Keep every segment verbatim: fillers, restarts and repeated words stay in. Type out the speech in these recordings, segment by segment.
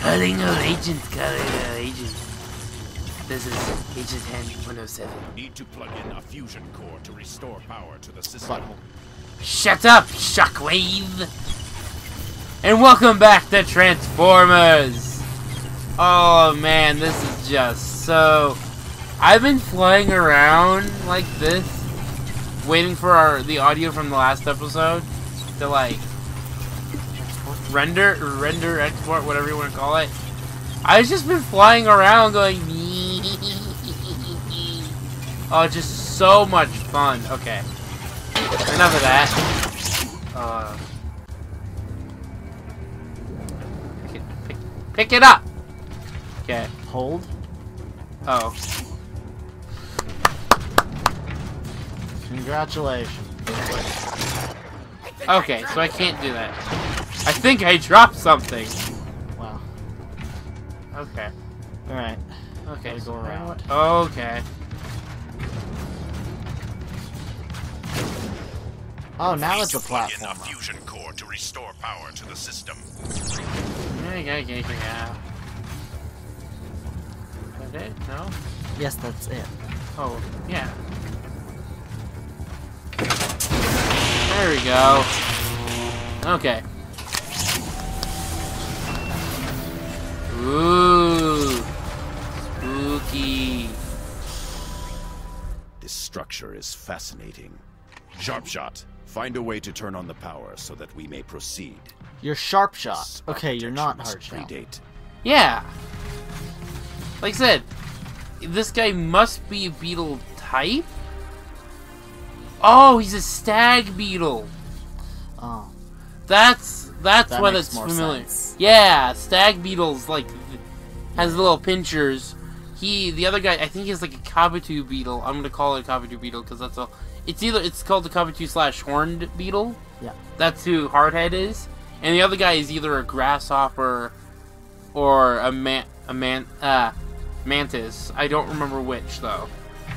Calling all agents, calling all agents. This is Agent ten one oh seven. Need to plug in a fusion core to restore power to the system. Shut up, Shockwave! And welcome back to Transformers! Oh man, this is just so... I've been flying around like this, waiting for our, the audio from the last episode to like render, render, export, whatever you want to call it. I've just been flying around going oh, just so much fun. Okay, enough of that. Uh, pick, it, pick, pick it up. Okay, hold. Oh. Congratulations. Okay, so I can't do that. I think I dropped something. Wow. Okay. Alright. Okay. Go around. Okay. Oh, now it's a plug in a platform. fusion core to restore power to the system. Yeah, yeah, yeah, yeah. Is that it? No? Yes, that's it. Oh, yeah. There we go. Okay. Ooh. Spooky. This structure is fascinating. Sharpshot, find a way to turn on the power so that we may proceed. You're Sharpshot. This Okay, you're not architecture must Hardshell. predate. Yeah. Like I said, this guy must be a beetle type? Oh, he's a stag beetle. Oh. That's that's That why makes that's more familiar. sense. Yeah, stag beetles like has little pinchers. He the other guy, I think he's like a Kabuto beetle. I'm gonna call it a Kabuto beetle because that's all. It's either it's called the Kabuto slash horned beetle. Yeah. That's who Hardhead is, and the other guy is either a grasshopper or a man a man uh mantis. I don't remember which though.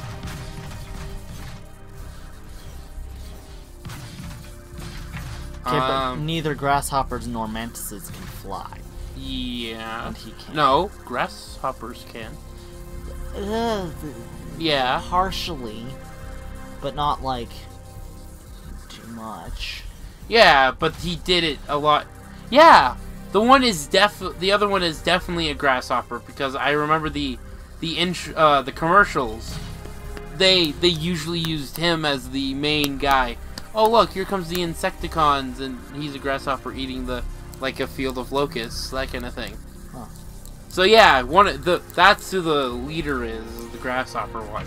Okay, but Um, neither grasshoppers nor mantises can fly. Yeah. And he can't. No, grasshoppers can. Uh, Yeah. partially, but not like too much. Yeah, but he did it a lot. Yeah, the one is def. The other one is definitely a grasshopper because I remember the the int uh, the commercials. They they usually used him as the main guy. Oh look, here comes the Insecticons, and he's a grasshopper eating the like a field of locusts, that kind of thing. Huh. So yeah, one of the that's who the leader is, the grasshopper one.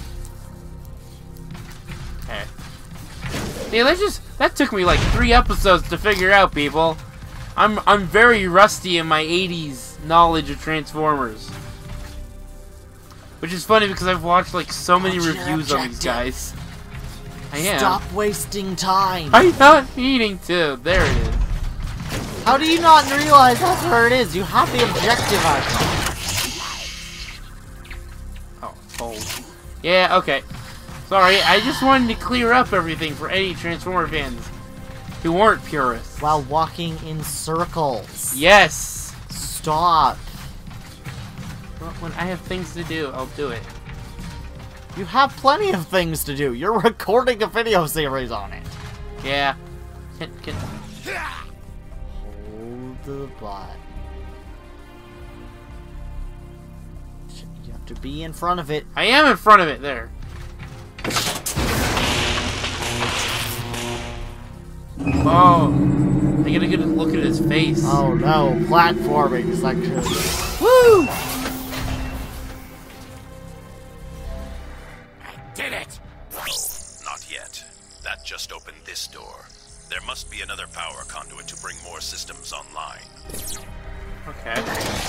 Okay. Yeah, that just that took me like three episodes to figure out, people. I'm I'm very rusty in my eighties knowledge of Transformers. Which is funny because I've watched like so many What's your reviews on these objective? guys. I am. Stop wasting time. I'm not meaning to. There it is. How do you not realize that's where it is? You have the objective icon. Oh, cold. Yeah, okay. Sorry, I just wanted to clear up everything for any Transformer fans who weren't purists. While walking in circles. Yes! Stop. Well, when I have things to do, I'll do it. You have plenty of things to do. You're recording a video series on it. Yeah. Can, can... Hold the button. You have to be in front of it. I am in front of it, there. Oh. I get a good look at his face. Oh no, platforming section. Woo! Did it! No, not yet. That just opened this door. There must be another power conduit to bring more systems online. Okay.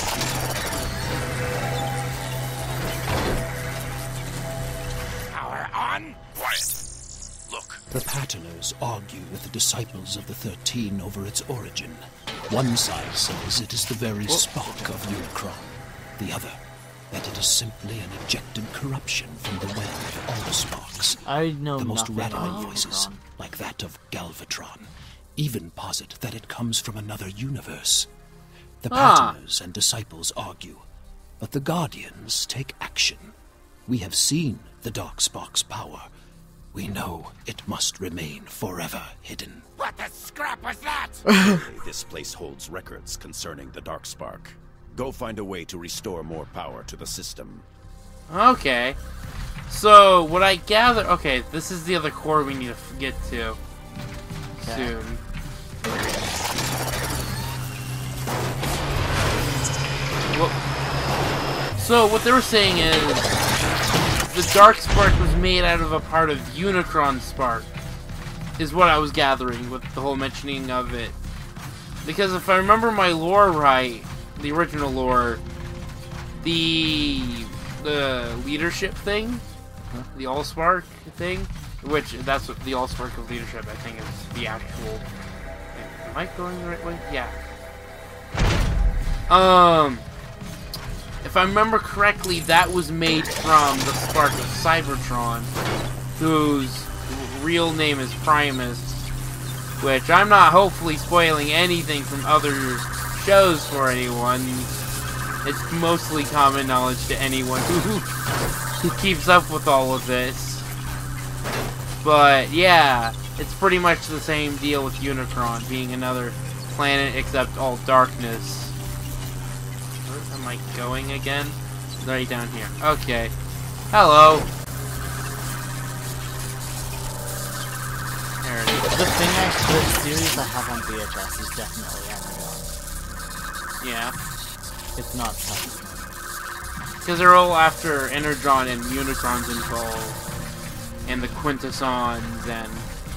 Power on! Quiet! Look. The Patterners argue with the disciples of the Thirteen over its origin. One side says it is the very spark of Unicron. The other, that it is simply an ejected corruption from the well of all sparks. I know The most nothing radical about voices, Unicron. like that of Galvatron, even posit that it comes from another universe. The Ah. Patiners and Disciples argue, but the Guardians take action. We have seen the Darkspark's power. We know it must remain forever hidden. What the scrap was that? This place holds records concerning the Darkspark. Go find a way to restore more power to the system. Okay. So, what I gather... Okay, this is the other core we need to f- get to. Okay. Soon. Well, so, what they were saying is... The Darkspark was made out of a part of Unicron Spark. Is what I was gathering with the whole mentioning of it. Because if I remember my lore right, the original lore, the the leadership thing, huh? the Allspark thing, which that's what the Allspark of leadership I think is the actual. Am I going the right way? Yeah. Um, if I remember correctly, that was made from the spark of Cybertron, whose real name is Primus, which I'm not hopefully spoiling anything from other shows for anyone. It's mostly common knowledge to anyone who, who keeps up with all of this. But yeah, it's pretty much the same deal with Unicron being another planet except all darkness. Where am I going again? Right down here. Okay. Hello. There it is. The thing I, the series I have on V H S is definitely Energon. Yeah. It's not Cybertron. Because they're all after Energon and Unicron's involved. And the Quintessons and...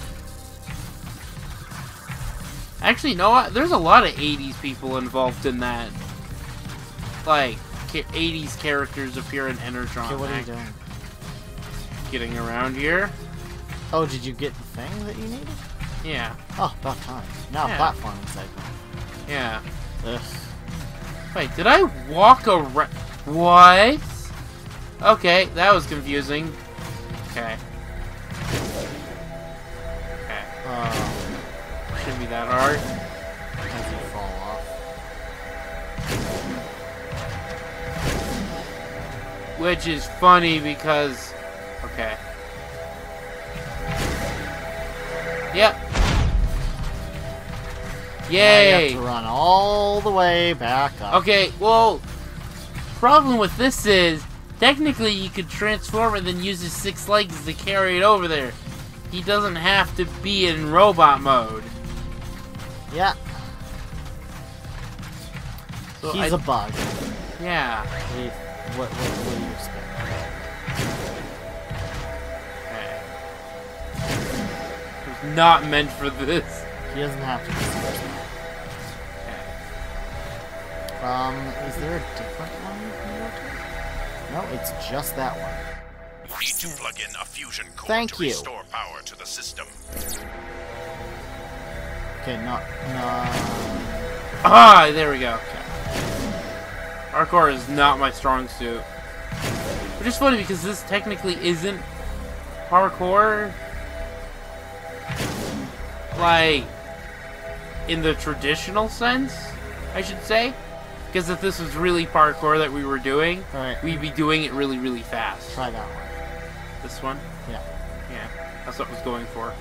Actually, no, there's a lot of eighties people involved in that. Like, eighties characters appear in Energon. Okay, what are you doing? Getting around here. Oh, did you get the thing that you needed? Yeah. Oh, about time. Now Yeah. platforming segment. Yeah. Ugh. Wait, did I walk around? What? Okay, that was confusing. Okay. Okay. Uh, Shouldn't be that hard. as you fall off. Which is funny because... Okay. Yep. Now you Yay! have to run all the way back up. Okay, well... Problem with this is... Technically, you could transform and then use his six legs to carry it over there. He doesn't have to be in robot mode. Yeah. So He's I- a bug. Yeah. He- What, what, what do you expect? Okay. It was not meant for this. He doesn't have to be special. Um, is there a different one you can go to? No, it's just that one. Need to plug in a fusion core Thank to you. restore power to the system. Okay, no, no. Ah, there we go. Hardcore is not my strong suit. Which is funny because this technically isn't parkour. Like, in the traditional sense, I should say. Because if this was really parkour that we were doing, Alright, we'd be doing it really, really fast. try that one. This one? Yeah. Yeah, that's what I was going for.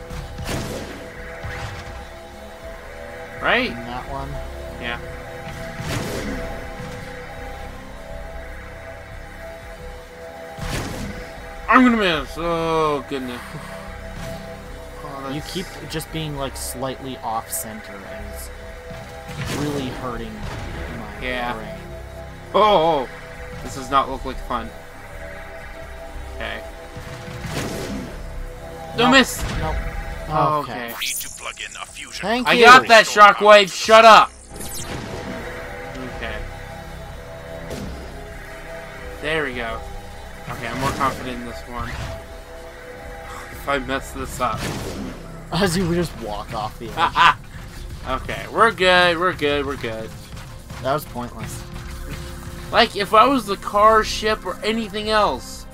Right? And that one. Yeah. I'm gonna miss. Oh goodness. Oh, You that's- keep just being like slightly off center and it's really hurting my Yeah. brain. Oh, oh, this does not look like fun. Okay. Don't Nope. miss. Nope. Oh, Okay. okay. Need to plug in a fusion Thank core I you. to got that, restore power Shockwave. to the Shut up. Okay. There we go. Okay, I'm more confident in this one. If I mess this up. As you just walk off the edge. Ah, ah. Okay, we're good. We're good. We're good. That was pointless. Like, if I was the car, ship, or anything else,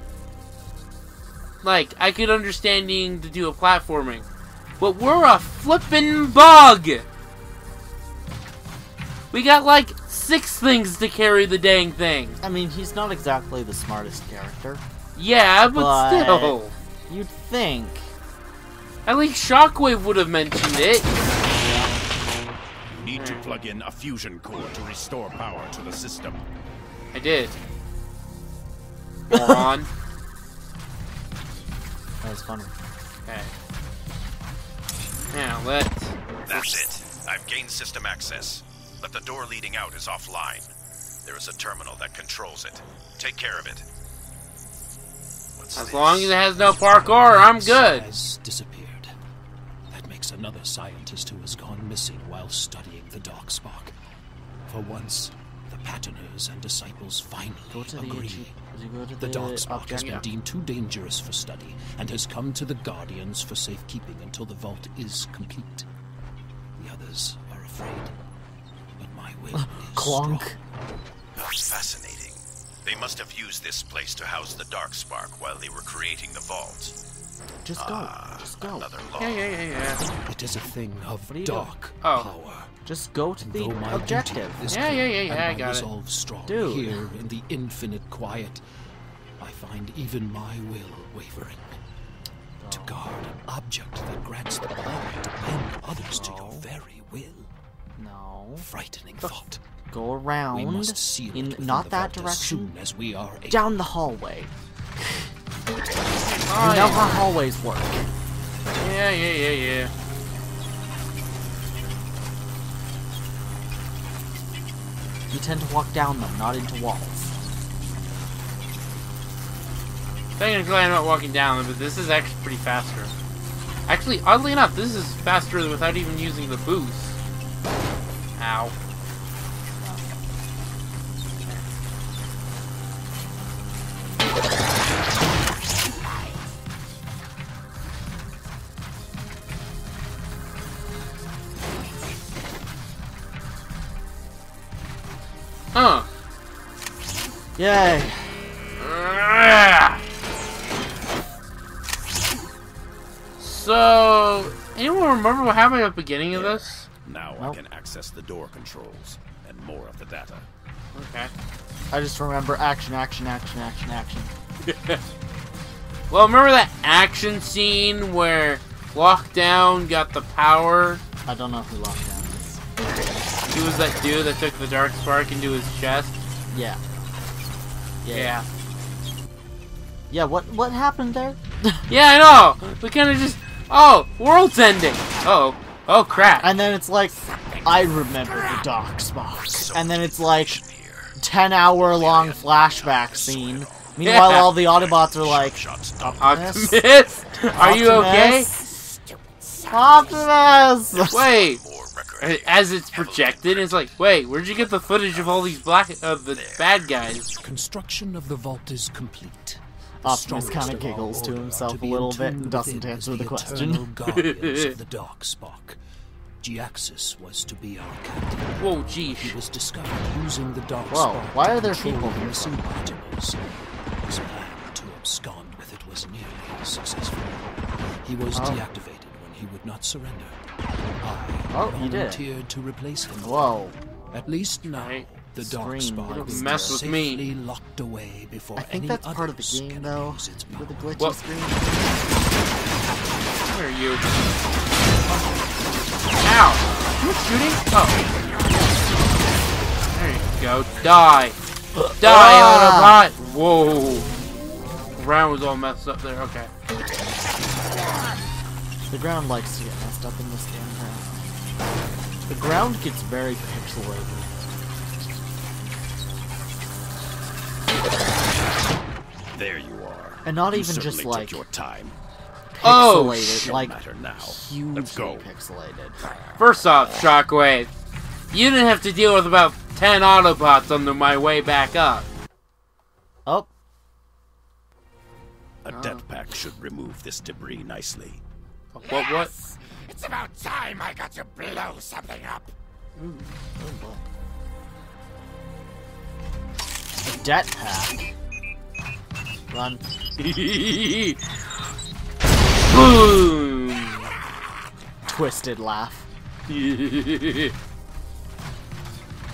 like, I could understand needing to do a platforming. But we're a flippin' bug! We got like six things to carry the dang thing. I mean, he's not exactly the smartest character. Yeah, but, But- still. You'd think. At least Shockwave would have mentioned it. You need to plug in a fusion core to restore power to the system. I did. Moron. That was funny. Okay. Now, let's... That's it. I've gained system access, but the door leading out is offline. There is a terminal that controls it. Take care of it. What's As this? long as it has no parkour, I'm good. Has disappeared. That makes another scientist who has gone missing while studying the Darkspark. For once, the Patterners and disciples finally Go to the agree. Did you go to The the Darkspark has object? been deemed too dangerous for study and has come to the Guardians for safekeeping until the vault is complete. The others are afraid, but my will is Clonk. strong. That's fascinating. They must have used this place to house the Darkspark while they were creating the vault. Just go. Ah, Just go. another law. Yeah, yeah, yeah, yeah. It is a thing of What are you dark doing? Oh. power. Just go to the Though my objective. duty is Yeah, clear yeah, yeah, yeah, and I my got it. resolve strong Dude. here in the infinite quiet, I find even my will wavering. To guard an object that grants the power to bend others to your No. very will. No. Frightening thought. Go We around must seal in it within not the that vault as direction. soon as we are able. Down the hallway. Oh, You know yeah. how hallways work. Yeah, yeah, yeah, yeah. You tend to walk down them, not into walls. Technically, I'm not walking down, but this is actually pretty faster. Actually, oddly enough, this is faster without even using the boost. Ow. Huh. Yay! So, anyone remember what happened at the beginning of this? Now Nope. I can access the door controls and more of the data. Okay. I just remember action, action, action, action, action. Well, remember that action scene where Lockdown got the power? I don't know who Lockdown is. He was that dude that took the Darkspark into his chest. Yeah. Yeah. Yeah, what what happened there? Yeah, I know! We kind of just... Oh, world's ending! Uh oh. Oh, crap. And then it's like, I remember the Darkspark. And then it's like, ten hour long flashback scene. Meanwhile, Yeah. all the Autobots are like, Shots Optimus? Optimus? Are you okay? Optimus! Wait. more record. As it's projected, it's like, wait, where'd you get the footage of all these black... Uh, the bad guys? Construction of the vault is complete. The Optimus strongest kinda of our giggles to order are himself to a be little bit and entombed doesn't within answer as the question. eternal guardians of the Darkspark. Giaxis was to be our captain. Whoa, He geez. was discovered using the Darkspark Whoa, why to are there control people here? missing Patterners. His plan to abscond with it was nearly successful. He was Oh. deactivated when he would not surrender. I Oh, he did. volunteered to replace him. Whoa. At least now, Right. the Scream, Darkspark don't is mess with me. safely locked away before I think any that's part of the others game, can though. use its With the power. glitchy Well- screen. Where are you? Ow! You shooting? Oh. There you go. Die. Die, Ah! Autobot! Whoa. The ground was all messed up there. Okay. The ground likes to get messed up in this game, apparently. The ground gets very pixelated. There you are. And not You even just, certainly like, took your time. Oh, Pixelated, Don't like, matter now. hugely Let's go. pixelated. First off, Shockwave, you didn't have to deal with about ten Autobots on the, my way back up. Oh, A death pack should remove this debris nicely. What, what? It's about time I got to blow something up. oh boy. A det pack. Run. Boom! Twisted laugh.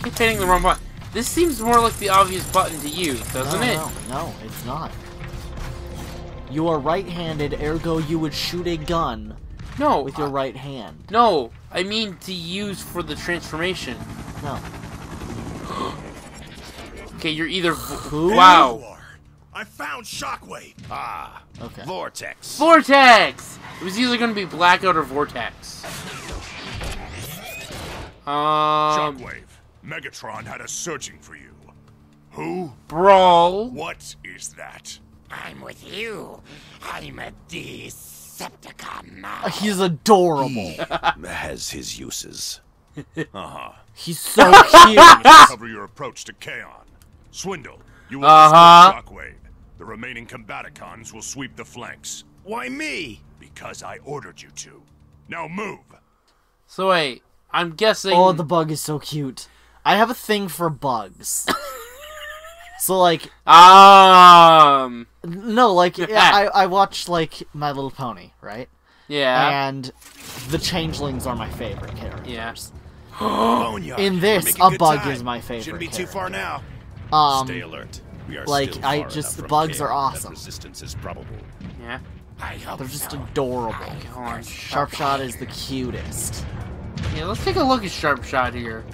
keep hitting the wrong button. This seems more like the obvious button to use, doesn't no, it? No, no, it's not. You are right-handed, ergo you would shoot a gun No. with your I- right hand. No, I mean to use for the transformation. No. Okay, you're either... Who? Wow. I found Shockwave. Ah, Okay. Vortex. Vortex! It was either going to be Blackout or Vortex. Um... Shockwave. Megatron had us searching for you. Who? Brawl. What is that? I'm with you. I'm a Decepticon now. Uh, He's adorable. Has his uses. Uh-huh. He's so cute. Cover your approach to Kaon. Swindle, you will Uh-huh. escort Shockwave. The remaining Combaticons will sweep the flanks. Why me? Because I ordered you to. Now move. So wait, I'm guessing... Oh, the bug is so cute. I have a thing for bugs. So, like... Um... No, like, yeah, I, I watched, like, My Little Pony, right? Yeah. And the changelings are my favorite characters. Yeah. Boneyard. In this, We're making a good bug time. is my favorite Shouldn't be too character. far now. Um, Stay alert. We are like, still I far just- enough from bugs Kaon are awesome. that resistance is probable. Yeah. I hope they're just so. adorable. Hold on. Sharpshot is the cutest. Yeah, let's take a look at Sharpshot here.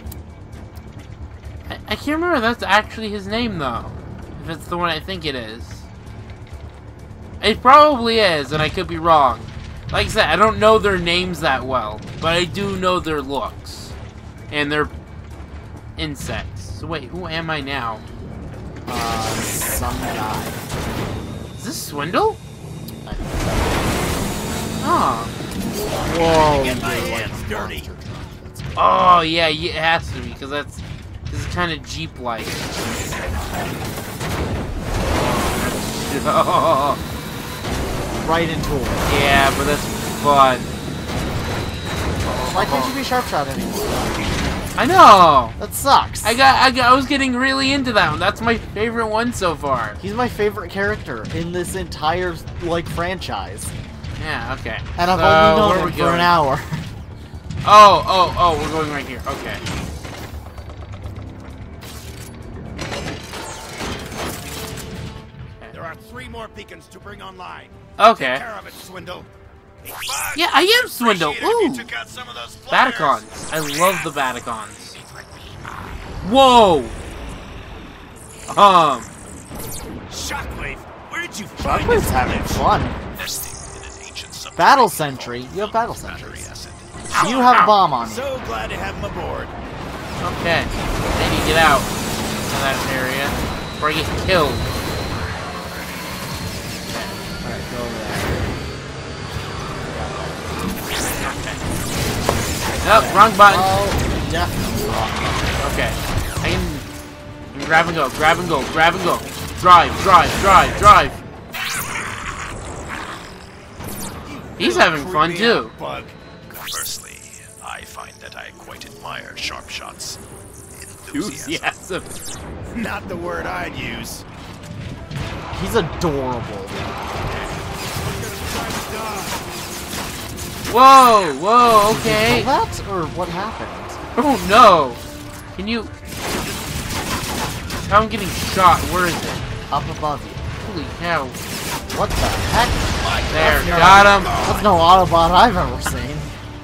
I, I can't remember if that's actually his name, though. If it's the one I think it is. It probably is, and I could be wrong. Like I said, I don't know their names that well, but I do know their looks. And their insects. So wait, who am I now? Uh, some guy. Is this Swindle? I- Oh. Whoa. Get my you're like hands a dirty. monster truck. That's cool. Oh, yeah, yeah, it has to be, because that's... This is kind of Jeep-like. Oh, Right into it. yeah, but that's fun. Why can't you be Sharpshot anymore? I know! That sucks. I got, I got, I was getting really into that one. That's my favorite one so far. He's my favorite character in this entire, like, franchise. Yeah, okay. And I've So, only known where him we for going? an hour. Oh, oh, oh, we're going right here. Okay. There are three more beacons to bring online. Okay. Take care of it, Swindle. Fuck. Yeah, I am Swindle. Appreciate it if Ooh. you took out some of those flyers. Baticons. I love the Baticons. Whoa! Um, Shockwave, where did you find Shockwave's this having glitch? fun. Nesting in an ancient submarine Battle hull Sentry. You have filled Battle with battery Sentries. acid. You have a bomb on you. So glad to have him aboard. okay. I need to get out of that area before I get killed. Alright, go over there. Nope, wrong button. Oh, definitely wrong. Okay. I can, I can grab and go, grab and go, grab and go. Drive, drive, drive, drive. He's having fun Creep me too. out, Bug. Firstly, I find that I quite admire Sharpshot's enthusiasm. Enthusiasm. Not the word I'd use. He's adorable. Whoa, whoa, okay. Well, that or what happened? Oh no. Can you... How I'm getting shot, where is it? Up above you. Holy cow. What the heck? There, no- got him. That's no Autobot I've ever seen.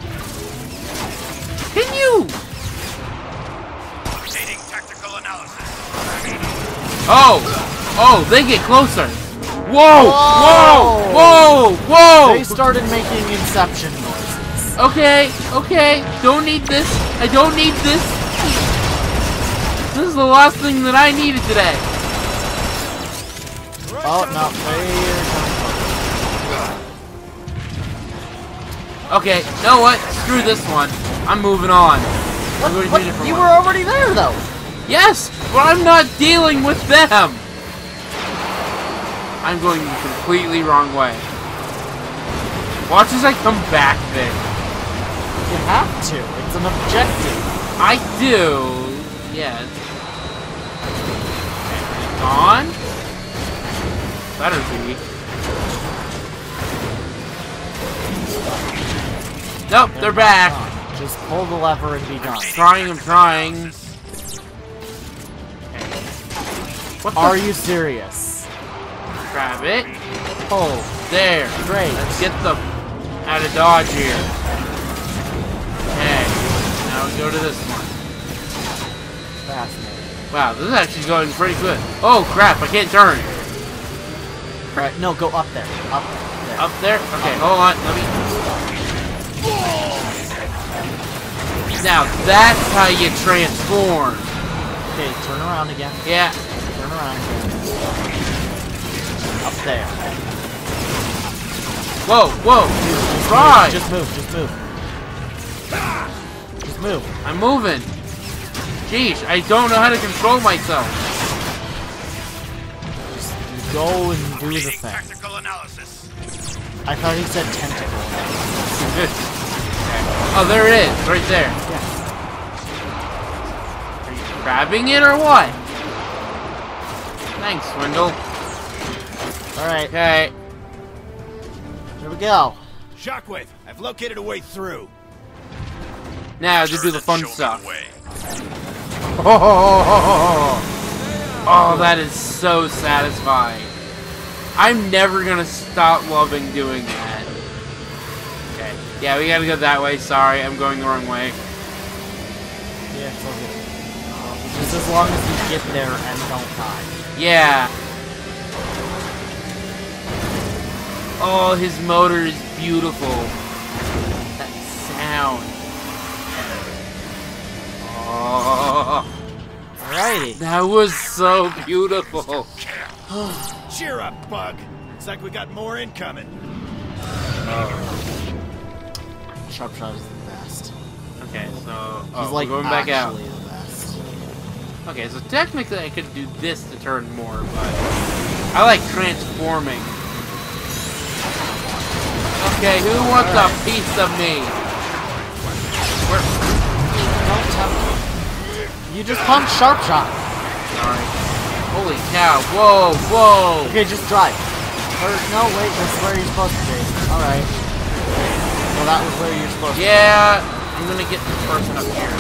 Can you? Updating tactical analysis. Oh, oh, they get closer. Whoa, whoa, whoa, whoa. They started making Inception noises. Okay, okay, don't need this. I don't need this. This is the last thing that I needed today. Oh, no, they're coming. Okay, you know what? Screw this one. I'm moving on. I'm going to What? do a different You one. were already there, though. Yes, but I'm not dealing with them. I'm going the completely wrong way. Watch as I come back then. You have to. It's an objective. I do. Yes. Okay, gone? Better be. Nope, they're back. Just pull the lever and be done. Trying, I'm trying. What the Are you serious? Grab it. Oh, there. Great. Let's get the out of dodge here. Okay. Now we go to this one. Fascinating. Wow, this is actually going pretty good. Oh crap! I can't turn. Right. No, go up there. Up there. Up there? Okay, hold on. Let me. Now that's how you transform. Okay, turn around again. Yeah. Turn around again. Up there. Whoa, whoa. Just Right. Just move. Just move. Just move. I'm moving. Jeez, I don't know how to control myself. Just go and do the Reading thing. tactical analysis. I thought he said tentacle. Oh, there it is, right there. Yes. Are you grabbing it or what? Thanks, Swindle. All right. Okay. Here we go. Shockwave, I've located a way through. Now to do Turn the and fun show me stuff. the way. Oh, that is so satisfying. I'm never gonna stop loving doing that. Okay. Yeah, we gotta go that way. Sorry, I'm going the wrong way. Yeah, it's all good. Just as long as you get there and don't die. Yeah. Oh, his motor is beautiful. That sound. Oh, Alrighty. that was so beautiful. Cheer up, Bug. Looks like we got more incoming. Sharp Shot is the best. Okay, so He's oh, like we're going back out. actually the best. Okay, so technically I could do this to turn more, but I like transforming. Okay, who wants a piece of me? Where? Don't tell me. You just pumped Sharp Shot. Sorry. Holy cow! Whoa, whoa! Okay, just drive. Or no, wait, that's where you're supposed to be. All right. Well, that was where you're supposed to Yeah, I'm gonna get this person up here.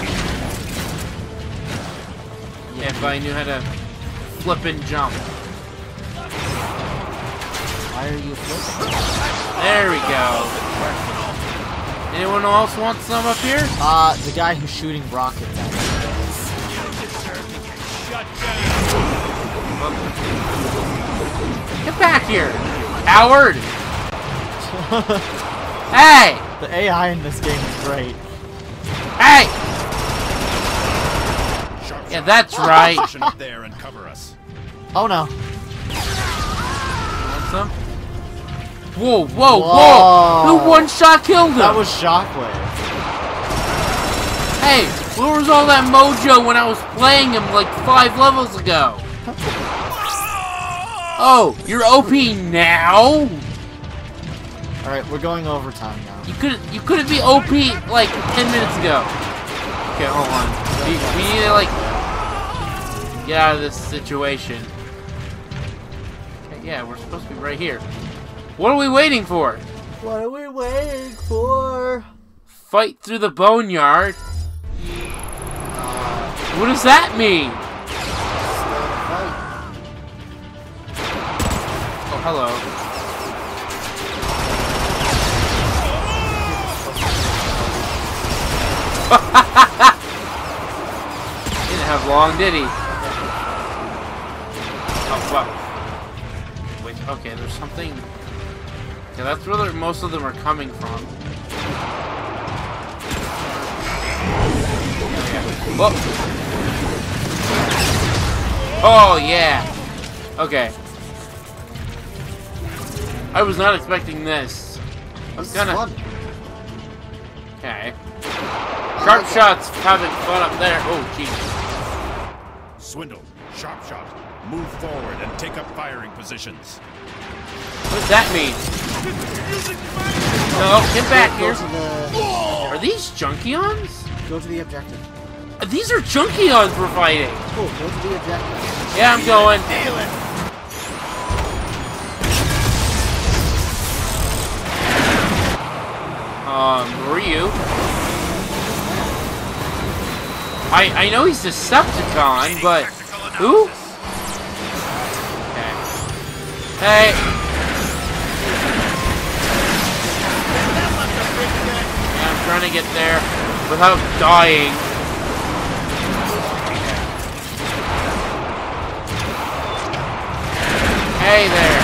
Yeah, if I knew how to flip and jump. be. Why are you flipping? There we go. Anyone else want some up here? Uh, the guy who's shooting rockets at you. Get back here, Howard! Hey! The A I in this game is great. Hey! Yeah, that's right. Position up there and cover us. Oh no. Want some? Whoa, whoa, whoa! Whoa. Who one-shot killed him? That was Shockwave. Hey, where was all that mojo when I was playing him like five levels ago? Oh, you're O P now? Alright, we're going overtime now. You couldn't you couldn't be O P like ten minutes ago. Okay, hold on. We, we need to like get out of this situation. Okay, yeah, we're supposed to be right here. What are we waiting for? What are we waiting for? Fight through the boneyard? What does that mean? Oh, hello. He didn't have long, did he? Oh, wow. Wait, okay, there's something... Okay, that's where they're- most of them are coming from. Whoa. Oh, yeah. Okay. I was not expecting this. I was This is gonna... fun. Okay. Sharp shots having fun up there. Oh, jeez. Swindle, Sharp Shot, move forward and take up firing positions. What does that mean? No, get back Go here. to the, Are these Junkions? go to the objective. Uh, These are Junkions we're fighting. Cool, go to the objective. Yeah, I'm going. Um, who are you? I I know he's Decepticon, but who? Hey! Yeah, I'm trying to get there without dying. Hey there!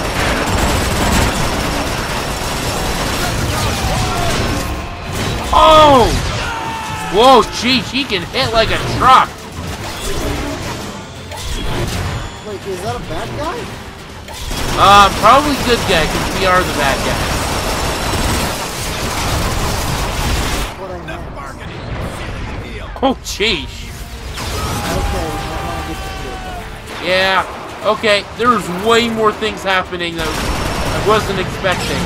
Oh! Whoa, jeez, he can hit like a truck. Wait, is that a bad guy? Uh, probably good guy, because we are the bad guy. What I meant. Oh, jeez. Okay, I want to get the deal. Yeah, okay, there's way more things happening that I wasn't expecting.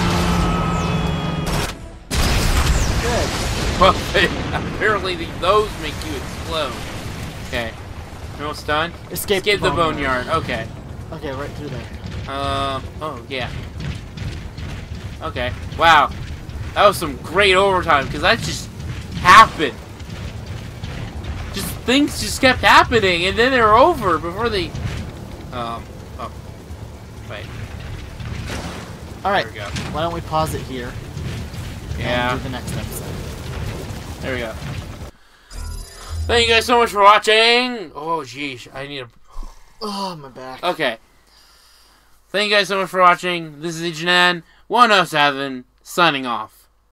Good. But apparently those make you explode. Okay. Almost done? Escape, Escape the the boneyard. Okay. Okay, right through there. Um, oh, yeah. Okay. Wow. That was some great overtime, because that just happened. Just, things just kept happening, and then they were over before they... Um, oh. Wait. Alright, There we go. why don't we pause it here? Yeah. And do the next episode. There we go. Thank you guys so much for watching. Oh, jeez. I need a... Oh, my back. Okay. Thank you guys so much for watching. This is Agent N one oh seven, signing off.